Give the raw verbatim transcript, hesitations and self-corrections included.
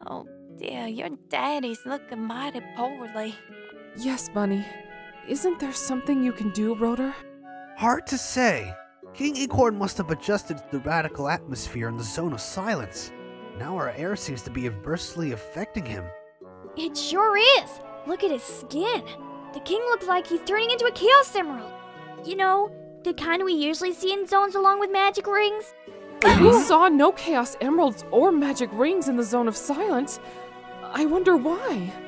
Oh dear, your daddy's looking mighty poorly. Yes, Bunny. Isn't there something you can do, Rotor? Hard to say. King Acorn must have adjusted to the radical atmosphere in the Zone of Silence. Now our air seems to be adversely affecting him. It sure is! Look at his skin. The king looks like he's turning into a Chaos Emerald. You know, the kind we usually see in zones along with magic rings. We saw no Chaos Emeralds or magic rings in the Zone of Silence. I wonder why.